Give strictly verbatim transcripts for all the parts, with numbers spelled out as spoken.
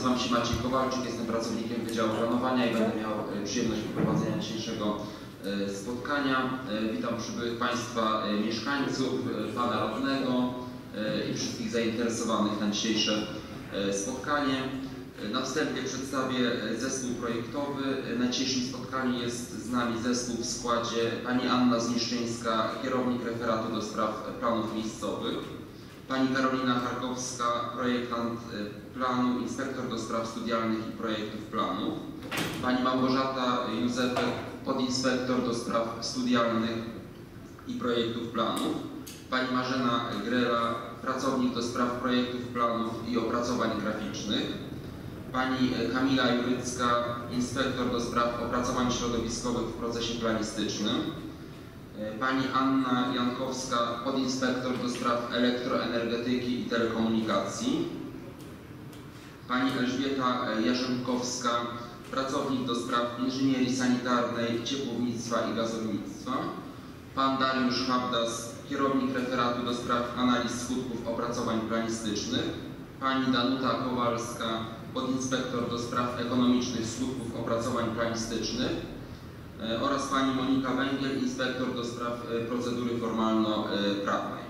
Nazywam się Maciej Kowalczyk, jestem pracownikiem Wydziału Planowania i będę miał przyjemność poprowadzenia dzisiejszego spotkania. Witam przybyłych Państwa mieszkańców, Pana radnego i wszystkich zainteresowanych na dzisiejsze spotkanie. Na wstępie przedstawię zespół projektowy. Na dzisiejszym spotkaniu jest z nami zespół w składzie Pani Anna Zniszczyńska, kierownik referatu do spraw planów miejscowych, Pani Karolina Charkowska, projektant planu, inspektor do spraw studialnych i projektów planów, Pani Małgorzata Józefek, podinspektor do spraw studialnych i projektów planów, Pani Marzena Grela, pracownik do spraw projektów planów i opracowań graficznych, Pani Kamila Jurycka, inspektor do spraw opracowań środowiskowych w procesie planistycznym, Pani Anna Jankowska, podinspektor do spraw elektroenergetyki i telekomunikacji, Pani Elżbieta Jarzynkowska, pracownik do spraw inżynierii sanitarnej, ciepłownictwa i gazownictwa, Pan Dariusz Habdas, kierownik referatu do spraw analiz skutków opracowań planistycznych, Pani Danuta Kowalska, podinspektor do spraw ekonomicznych skutków opracowań planistycznych oraz Pani Monika Węgiel, inspektor do spraw procedury formalno-prawnej.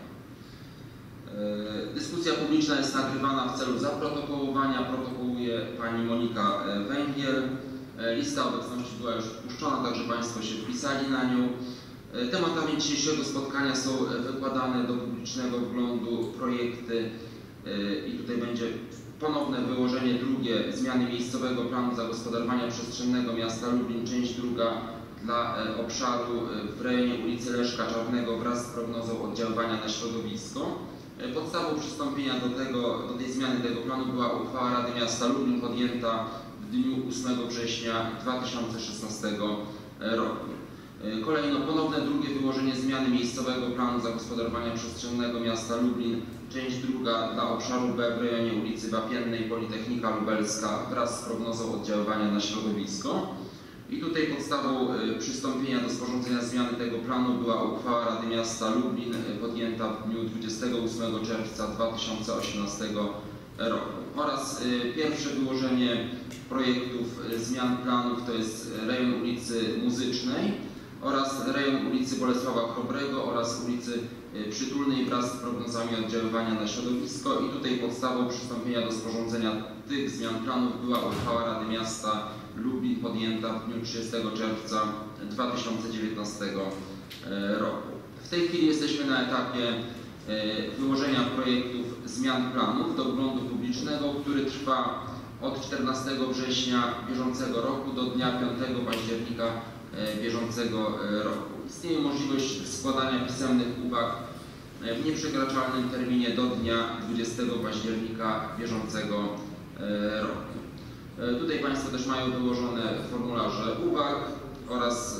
Dyskusja publiczna jest nagrywana w celu zaprotokołowania. Protokołuje Pani Monika Węgiel. Lista obecności była już puszczona, także Państwo się wpisali na nią. Tematami dzisiejszego spotkania są wykładane do publicznego wglądu projekty i tutaj będzie ponowne wyłożenie drugie zmiany miejscowego planu zagospodarowania przestrzennego miasta Lublin, część druga dla obszaru w rejonie ulicy Leszka Czarnego wraz z prognozą oddziaływania na środowisko. Podstawą przystąpienia do, tego, do tej zmiany tego planu była uchwała Rady Miasta Lublin podjęta w dniu ósmego września dwa tysiące szesnastego roku. Kolejno ponowne drugie wyłożenie zmiany miejscowego planu zagospodarowania przestrzennego miasta Lublin, część druga dla obszaru B w rejonie ulicy Wapiennej, Politechnika Lubelska wraz z prognozą oddziaływania na środowisko. I tutaj podstawą przystąpienia do sporządzenia zmiany tego planu była uchwała Rady Miasta Lublin podjęta w dniu dwudziestego ósmego czerwca dwa tysiące osiemnastego roku. Oraz pierwsze wyłożenie projektów zmian planów to jest rejon ulicy Muzycznej oraz rejon ulicy Bolesława Chrobrego oraz ulicy Przytulnej wraz z prognozami oddziaływania na środowisko. I tutaj podstawą przystąpienia do sporządzenia tych zmian planów była uchwała Rady Miasta Lublin podjęta w dniu trzydziestego czerwca dwa tysiące dziewiętnastego roku. W tej chwili jesteśmy na etapie wyłożenia projektów zmian planów do wglądu publicznego, który trwa od czternastego września bieżącego roku do dnia piątego października bieżącego roku. Istnieje możliwość składania pisemnych uwag w nieprzekraczalnym terminie do dnia dwudziestego października bieżącego roku. Tutaj Państwo też mają wyłożone formularze uwag oraz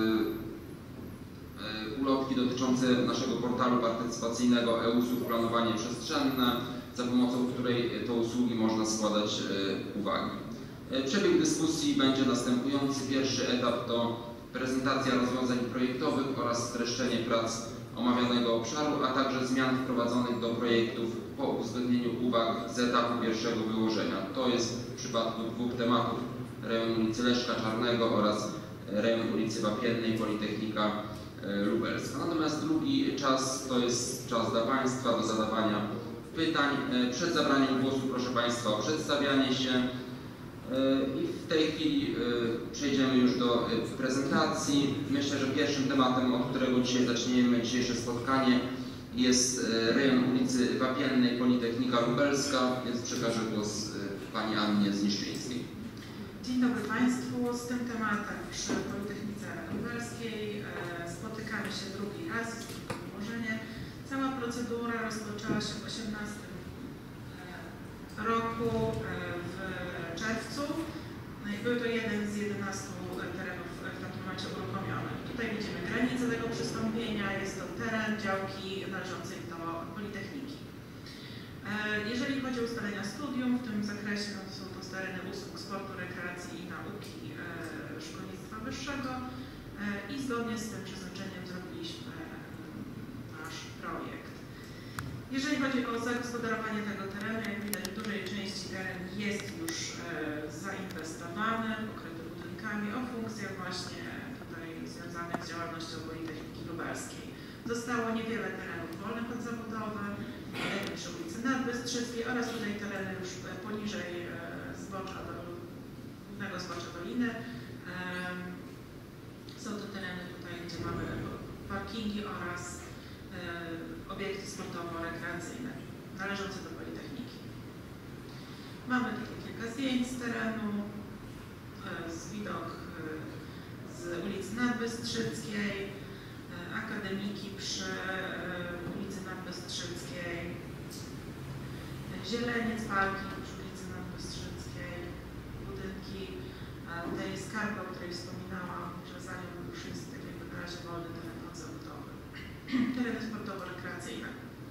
ulotki dotyczące naszego portalu partycypacyjnego e-usług planowanie przestrzenne, za pomocą której to usługi można składać uwagi. Przebieg dyskusji będzie następujący. Pierwszy etap to prezentacja rozwiązań projektowych oraz streszczenie prac omawianego obszaru, a także zmian wprowadzonych do projektów po uwzględnieniu uwag z etapu pierwszego wyłożenia. To jest w przypadku dwóch tematów: rejon ulicy Leszka Czarnego oraz rejon ulicy Wapiennej, Politechnika Lubelska. Natomiast drugi czas to jest czas dla Państwa do zadawania pytań. Przed zabraniem głosu proszę Państwa o przedstawianie się. I w tej chwili przejdziemy już do prezentacji. Myślę, że pierwszym tematem, od którego dzisiaj zaczniemy dzisiejsze spotkanie, jest rejon ulicy Wapiennej, Politechnika Lubelska, więc przekażę głos Pani Annie Zniszczyńskiej. Dzień dobry Państwu. Z tym tematem przy Politechnice Lubelskiej spotykamy się drugi raz, jest tylko wyłożenie. Cała procedura rozpoczęła się w osiemnastym roku w czerwcu. No i był to jeden z jedenastu terenów w takim momencie uruchomionych. Tutaj widzimy granicę tego przystąpienia. Jest to teren działki należącej do Politechniki. Jeżeli chodzi o ustalenia studium w tym zakresie, no to są to tereny usług sportu, rekreacji i nauki szkolnictwa wyższego i zgodnie z tym przeznaczeniem zrobiliśmy nasz projekt. Jeżeli chodzi o zagospodarowanie tego terenu, jak widać w dużej części teren jest już e, zainwestowany, pokryty budynkami o funkcjach właśnie tutaj związanych z działalnością Politechniki Lubelskiej. Zostało niewiele terenów wolnych od zabudowy, przy ulicy Nadbystrzyckiej oraz tutaj tereny już poniżej e, zbocza, do, głównego zbocza doliny. E, są to tereny tutaj, gdzie mamy parkingi oraz e, obiekty sportowo-rekreacyjne należące do Politechniki. Mamy tutaj kilka zdjęć z terenu, e, z widok e, z ulicy Nadbystrzyckiej, e, akademiki przy e, ulicy Nadbystrzyckiej, e, zieleniec, parking przy ulicy Nadbystrzyckiej, budynki e, tej skarby, o której wspominałam, że za nią już jest tak jakby na razie wolny teren odzabudowy. Tereny sportowo-rekreacyjne.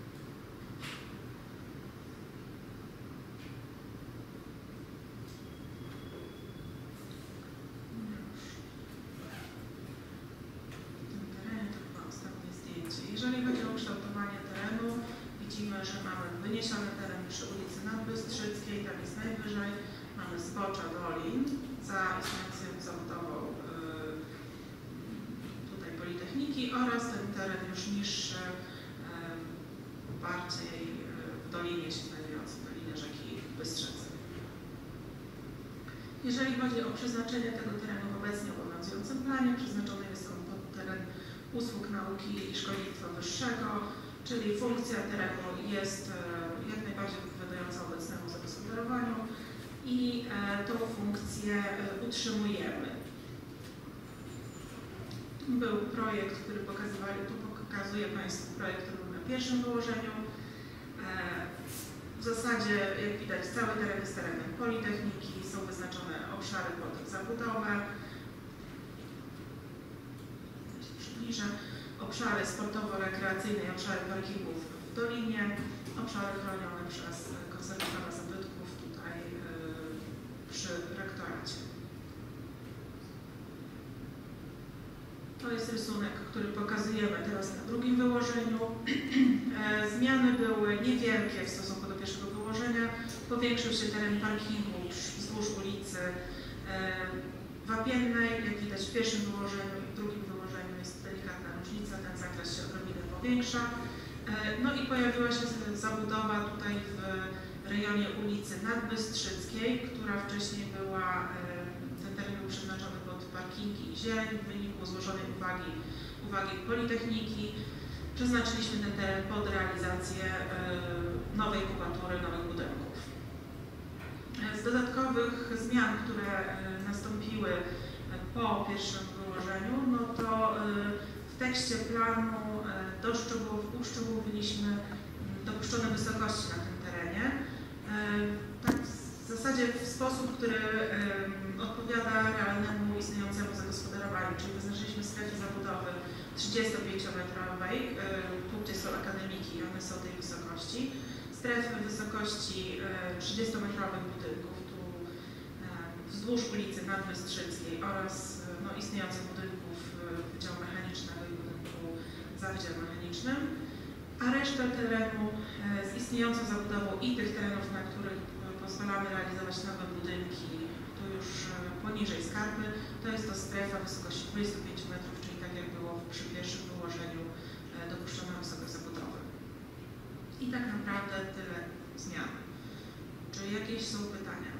Jeżeli chodzi o kształtowanie terenu, widzimy, że mamy wyniesiony teren przy ulicy Nadbystrzyckiej, tam jest najwyżej, mamy zbocza dolin za istniejącą zabudową yy, tutaj Politechniki oraz ten teren już niższy, yy, bardziej yy, w dolinie się znajdujący, w dolinie rzeki Bystrzycy. Jeżeli chodzi o przeznaczenie tego terenu w obecnie obowiązującym planie, przeznaczony jest on pod teren usług nauki i szkolnictwa wyższego, czyli funkcja terenu jest jak najbardziej odpowiadająca obecnemu zagospodarowaniu i tą funkcję utrzymujemy. Był projekt, który pokazywali, tu pokazuję Państwu projekt, który był na pierwszym wyłożeniu. W zasadzie, jak widać, cały teren jest terenem Politechniki, są wyznaczone obszary pod zabudowę. Przybliżę. Obszary sportowo-rekreacyjne i obszary parkingów w dolinie, obszary chronione przez konserwatora zabytków tutaj yy, przy rektoracie. To jest rysunek, który pokazujemy teraz na drugim wyłożeniu. E, zmiany były niewielkie w stosunku do pierwszego wyłożenia. Powiększył się teren parkingu wzdłuż ulicy e, Wapiennej. Jak widać w pierwszym wyłożeniu i w drugim wyłożeniu jest delikatna różnica, ten zakres się odrobinę powiększa. E, no i pojawiła się zabudowa tutaj w rejonie ulicy Nadbystrzyckiej, która wcześniej była, e, ten teren był przeznaczony pod parkingi i zieleń. W wyniku złożonej uwagi, uwagi Politechniki przeznaczyliśmy ten teren pod realizację e, nowej kubatury, nowych budynków. E, z dodatkowych zmian, które e, nastąpiły po pierwszym wyłożeniu, no to e, w tekście planu e, doszczegół, uszczegółowiliśmy dopuszczone wysokości na tym terenie. E, tak w zasadzie w sposób, który e, odpowiada realnemu istniejącemu zagospodarowaniu, czyli wyznaczyliśmy strefy zabudowy trzydziestopięciometrowej, e, tu gdzie są akademiki, one są tej wysokości, strefy wysokości e, trzydziestometrowych budynków, tu e, wzdłuż ulicy Nadbystrzyckiej oraz e, no, działających budynków Wydziału Mechanicznego i budynku za Wydziałem Mechanicznym, a resztę terenu z istniejącą zabudową i tych terenów, na których pozwalamy realizować nowe budynki, tu już poniżej skarpy, to jest to strefa wysokości dwudziestu pięciu metrów, czyli tak jak było przy pierwszym wyłożeniu dopuszczono wysokość zabudowy. I tak naprawdę tyle zmian. Czy jakieś są pytania?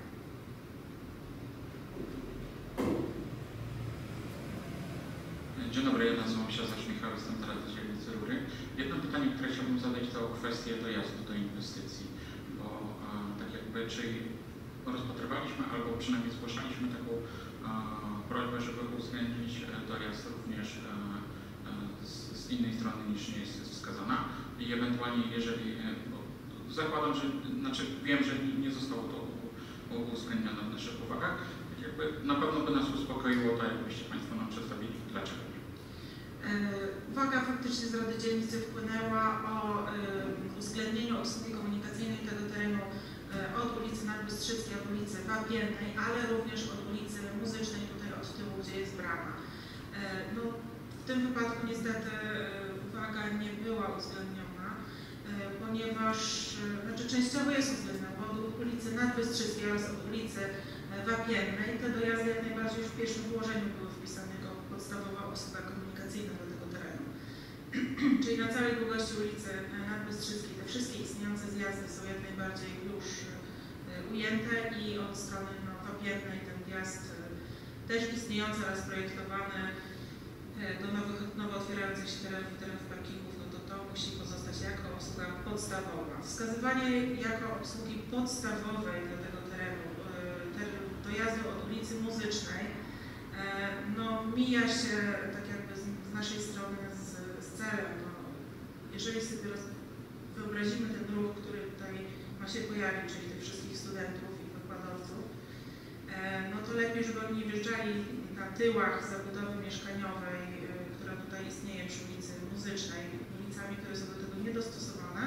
Dzień dobry, ja nazywam się Zaś Michał, jestem teraz z dzielnicy Rury. Jedno pytanie, które chciałbym zadać, to o kwestię dojazdu do inwestycji, bo a, tak jakby, czy rozpatrywaliśmy albo przynajmniej zgłaszaliśmy taką a, prośbę, żeby uwzględnić dojazd również a, a, z, z innej strony niż nie jest wskazana i ewentualnie jeżeli, bo zakładam, że, znaczy wiem, że nie zostało to uwzględnione w naszych uwagach, tak jakby na pewno by nas uspokoiło to, jakbyście Państwo nam przedstawili, dlaczego. Uwaga faktycznie z Rady Dzielnicy wpłynęła o y, uwzględnieniu obsługi komunikacyjnej tego terenu y, od ulicy Nadbystrzyckiej, od ulicy Wapiennej, ale również od ulicy Muzycznej, tutaj od tyłu, gdzie jest brama. Y, no, w tym wypadku niestety y, uwaga nie była uwzględniona. Y, ponieważ znaczy częściowo jest uwzględnione, bo od ulicy Nadbystrzyckiej oraz od ulicy Wapiennej te dojazdy jak najbardziej już w pierwszym położeniu były wpisane jako podstawowa usługa komunikacyjna do tego terenu. Czyli na całej długości ulicy Nadbystrzyckiej te wszystkie istniejące zjazdy są jak najbardziej już ujęte i od strony no, Wapiennej ten wjazd też istniejący oraz projektowany do nowych, nowo otwierających się terenów, terenów parkingów, no to to musi pozostać jako usługa podstawowa. Wskazywanie jako usługi podstawowej dla tego terenu, terenu dojazdu od ulicy Muzycznej, no mija się tak jakby z, z naszej strony z, z celem. No, jeżeli sobie roz, wyobrazimy ten ruch, który tutaj ma się pojawić, czyli tych wszystkich studentów i wykładowców, no to lepiej, żeby oni nie wjeżdżali na tyłach zabudowy mieszkaniowej, która tutaj istnieje przy ulicy Muzycznej, ulicami, które są do tego niedostosowane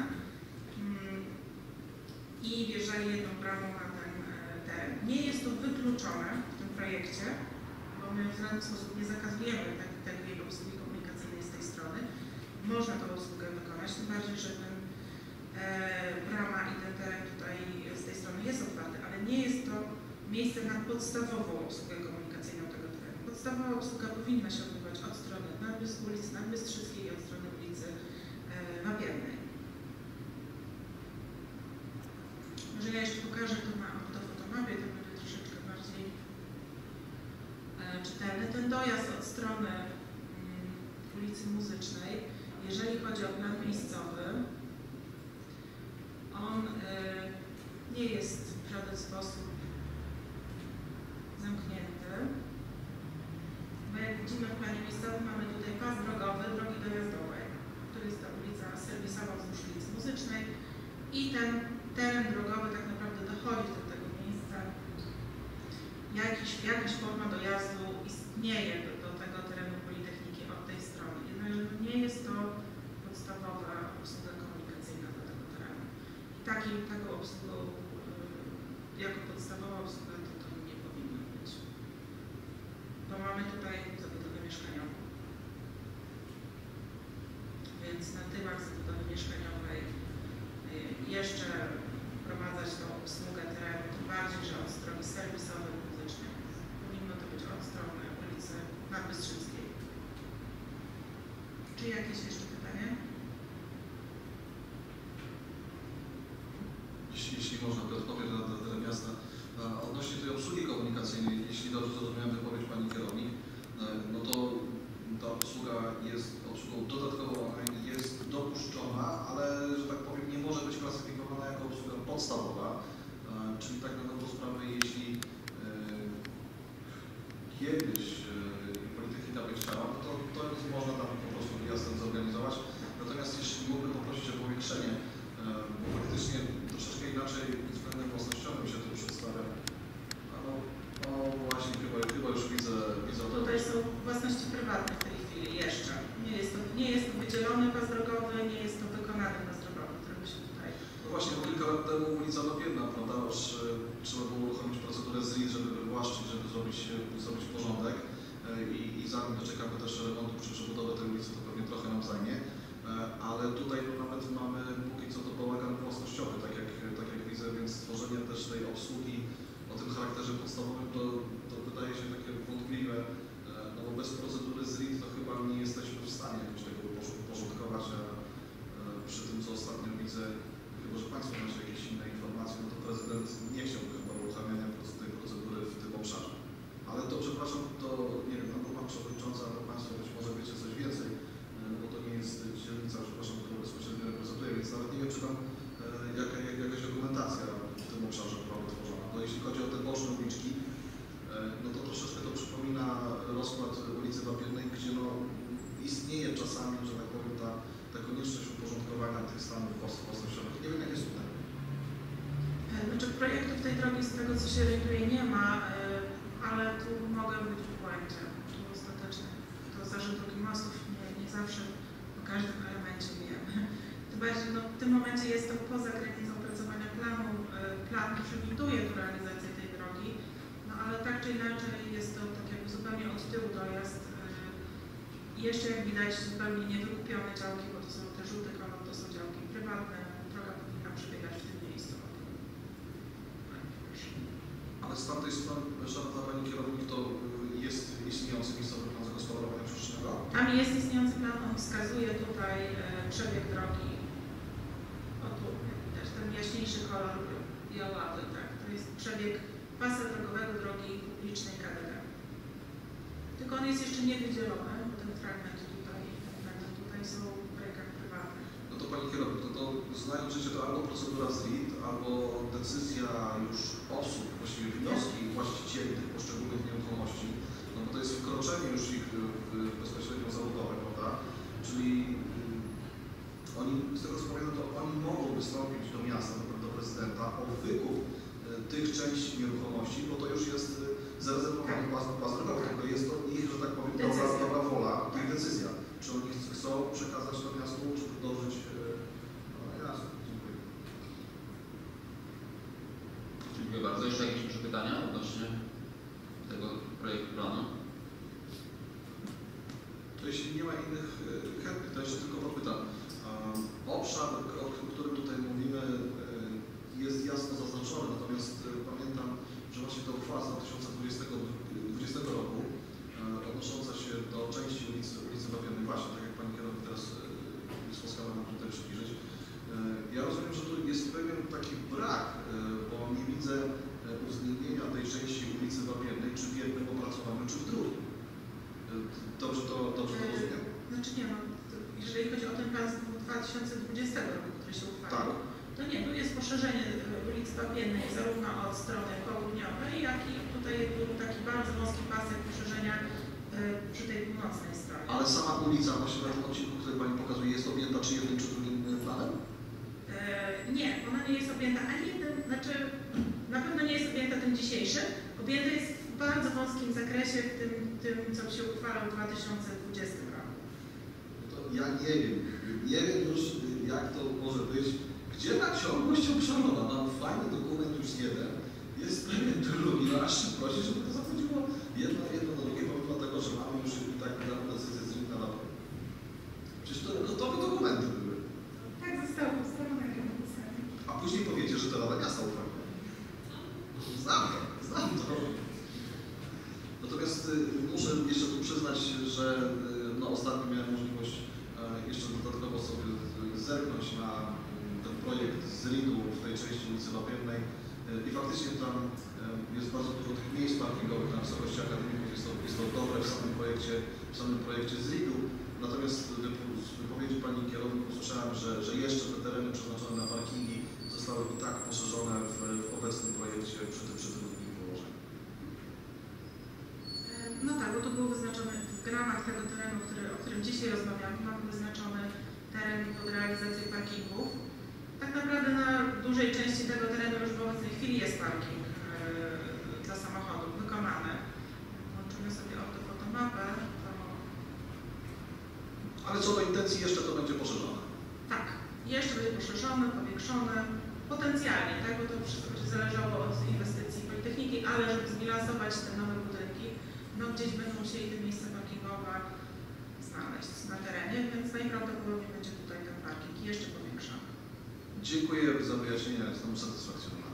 i wjeżdżali jedną bramą na ten teren. Nie jest to wykluczone w tym projekcie, bo my w żaden sposób nie zakazujemy takiej obsługi komunikacyjnej z tej strony. Można tą usługę wykonać, tym bardziej, że ten brama i ten teren tutaj z tej strony jest otwarty, ale nie jest to miejsce na podstawową obsługę komunikacyjną tego terenu. Podstawowa obsługa powinna się odbywać od strony ulicy Nadbystrzyckiej i od strony ulicy Wapiennej. Może ja jeszcze pokażę to na to fotomapie, to będzie troszeczkę bardziej czytelny. Ten dojazd od strony ulicy Muzycznej, jeżeli chodzi o plan miejscowy, on nie jest w żaden sposób zamknięty, bo jak widzimy w planie miejscowym mamy tutaj pas drogowy drogi dojazdowej, to jest ta ulica serwisowa wzdłuż ulicy Muzycznej i ten teren drogowy tak naprawdę dochodzi do tego miejsca. Jakiś, jakaś forma dojazdu istnieje do, do tego terenu Politechniki od tej strony, jednakże nie jest to podstawowa obsługa komunikacyjna do tego terenu. I taki, taką obsługą jako podstawowa obsługa to, to nie powinno być. Bo mamy tutaj zabudowę mieszkaniową. Więc na tyłach zabudowy mieszkaniowej jeszcze wprowadzać tą obsługę terenu, tym bardziej, że od strony serwisowej Muzycznej. Powinno to być od strony ulicy Nadbystrzyckiej. Czy jakieś jeszcze pytanie? Jeśli, jeśli można, to odpowiem na, na teren miasta. Odnośnie tej obsługi komunikacyjnej, jeśli dobrze zrozumiałem wypowiedź Pani kierownik, no to ta obsługa jest obsługą dodatkową, ona jest dopuszczona, ale, że tak powiem, nie może być klasyfikowana jako obsługa podstawowa, czyli tak na dobrą sprawę, jeśli kiedyś Politechnika by chciała, no to, to można tam po prostu wyjazdem zorganizować. Natomiast jeśli mógłbym poprosić o powiększenie, bo faktycznie troszeczkę inaczej względem własnościowym się to przedstawia. No, no właśnie, chyba, chyba już widzę, widzę to. Tutaj są własności prywatne w tej chwili jeszcze. Nie jest to, nie jest to wydzielony pas drogowy, nie jest to wykonany pas drogowy, który by się tutaj... No właśnie, bo kilka lat temu ulica Wapienna, prawda, już trzeba było uruchomić procedurę z R I T, żeby wywłaszczyć, żeby zrobić, zrobić porządek i, i zanim doczekamy też remontu przy przebudowie tej ulicy, to pewnie trochę nam zajmie. Ale tutaj no, nawet mamy póki co to bałagan własnościowy, tak jak, tak jak widzę, więc stworzenie też tej obsługi o tym charakterze podstawowym to, to wydaje się takie wątpliwe, no bo bez procedury z R I T to chyba nie jesteśmy w stanie jakoś tego porządkować, a przy tym co ostatnio widzę, chyba że Państwo macie jakieś inne informacje, no to prezydent nie chciałby chyba uruchamiania tej procedury w tym obszarze. Ale to przepraszam, to nie wiem, albo Pan Przewodniczący, albo Państwo być może wiecie coś więcej, bo to nie jest dzielnica, przepraszam, którą bezpośrednio reprezentuję, więc nawet nie wiem, czy tam jaka, jak, jakaś dokumentacja w tym obszarze była wytworzona. No jeśli chodzi o te boczne uliczki, no to troszeczkę to przypomina rozkład ulicy Wapiennej, gdzie no istnieje czasami, że tak powiem, ta, ta konieczność uporządkowania tych stanów własnościowych. Nie wiem, jak jest tutaj. Znaczy projektów tej drogi, z tego co się orientuję, nie ma, ale tu mogę być w błędzie. Tu ostatecznie to Zarząd Drogi Mostów nie, nie zawsze o każdym elemencie wiemy. Tym bardziej, no, w tym momencie jest to poza granicą opracowania planu. Plan przewiduje tu realizację tej drogi, no ale tak czy inaczej jest to tak jakby zupełnie od tyłu dojazd. jeszcze jak widać zupełnie niewykupione działki, bo to są te żółte kolor, to są działki prywatne, droga powinna przebiegać w tym miejscu. Ale z tamtej strony, szanowna Pani Kierownik, to jest istniejący miejscowy plan zagospodarowania przestrzennego? Tam jest istniejący plan, on wskazuje tutaj e, przebieg drogi. O tu, jak widać, ten jaśniejszy kolor białawy, tak? To jest przebieg pasa drogowego drogi publicznej K D D. Tylko on jest jeszcze niewydzielony, bo ten fragment tutaj, ten fragment tutaj są w rękach prywatnych. No to Pani Kierownik, to, to znając życie, to albo procedura z R I T, albo decyzja już osób, właściwie wnioski właścicieli tych poszczególnych nieruchomości, no bo to jest wkroczenie już ich w bezpośrednią zabudowę, prawda? Czyli mm, oni, z tego co pamiętam, to oni mogą wystąpić do miasta, do, do prezydenta o wykup y, tych części nieruchomości, bo to już jest y, zarezerwowane pas, pas drogowy, to jest to ich, że tak powiem, dobra, dobra wola i decyzja. Czy oni chcą przekazać to miastu, czy podążyć? y, No jasne, dziękuję. Dziękuję bardzo. Jeszcze jakieś pytania odnośnie tego projektu planu? To jeśli nie ma innych y, chętnych, to jeszcze tylko podpytam. Um, obszar, o którym tutaj mówimy, y, jest jasno zaznaczony, natomiast y, pamiętam, że właśnie ta uchwała z dwa tysiące dwudziestego roku y, odnosząca się do części ulicy, ulicy Wapiennej, właśnie tak jak Pani kierownik teraz jest łaskawa nam tutaj przybliżyć. Y, ja rozumiem, że tu jest pewien taki brak, y, bo nie widzę uwzględnienia tej części ulicy Wapiennej, czy w jednym opracowaniu, czy w drugim. Dobrze to, dobrze to rozumiem? Znaczy nie, no, jeżeli chodzi o ten plan z dwa tysiące dwudziestego roku, który się uchwalił, Tak. to nie, tu jest poszerzenie ulicy Wapiennej zarówno od strony południowej, jak i tutaj był taki bardzo wąski pasek poszerzenia y, przy tej północnej stronie. Ale sama ulica właśnie na tym odcinku, który Pani pokazuje, jest objęta czy jednym, czy drugim planem? Y, nie, ona nie jest objęta ani jednym, znaczy na pewno nie jest objęta tym dzisiejszym, objęta jest w bardzo wąskim zakresie w tym, tym co się uchwalał w dwa tysiące dwudziestym roku. To ja nie wiem. Nie wiem już, jak to może być. Gdzie ta ciągłość obszarowa? Mam fajny dokument już jeden, jest pewien drugi, no aż się prosi, żeby to zachodziło jedno, jedno do drugie, pomimo tego, że mamy już i tak dawno decyzję z rynku na dawno. Przecież to gotowe dokumenty były. Tak zostało ustalone w podstawie. A później powiecie, że to Rada Miasta uchwaliła. Znam to, znam to. Natomiast y, muszę jeszcze tu przyznać, że y, no, ostatnio miałem możliwość y, jeszcze dodatkowo sobie y, zerknąć na y, ten projekt z R I D-u w tej części ulicy Wapiennej y, i faktycznie tam y, jest bardzo dużo tych miejsc parkingowych na wysokości akademików, jest to, jest to dobre w samym projekcie, w samym projekcie z R I D-u. Natomiast z wypowiedzi Pani kierownik usłyszałem, że, że jeszcze te tereny przeznaczone na parkingi zostały i tak poszerzone w, w obecnym projekcie przy tym, przy tym drugim położeniu. No tak, bo tu był wyznaczony w ramach tego terenu, który, o którym dzisiaj rozmawiamy, mamy wyznaczony teren pod realizację parkingów. Tak naprawdę na dużej części tego terenu już w obecnej chwili jest parking yy, dla samochodów wykonany. Włączymy sobie ortofotomapę. To... Ale co do intencji jeszcze to będzie poszerzone. Tak, jeszcze będzie poszerzony, powiększony, potencjalnie, tak, bo to wszystko będzie zależało od inwestycji Politechniki, ale żeby zbilansować te nowe budynki, no gdzieś będą musieli te miejsca parkingowe znaleźć na terenie, więc najprawdopodobniej będzie tutaj ten parking jeszcze powiększony. Dziękuję za wyjaśnienie, jestem usatysfakcjonowany.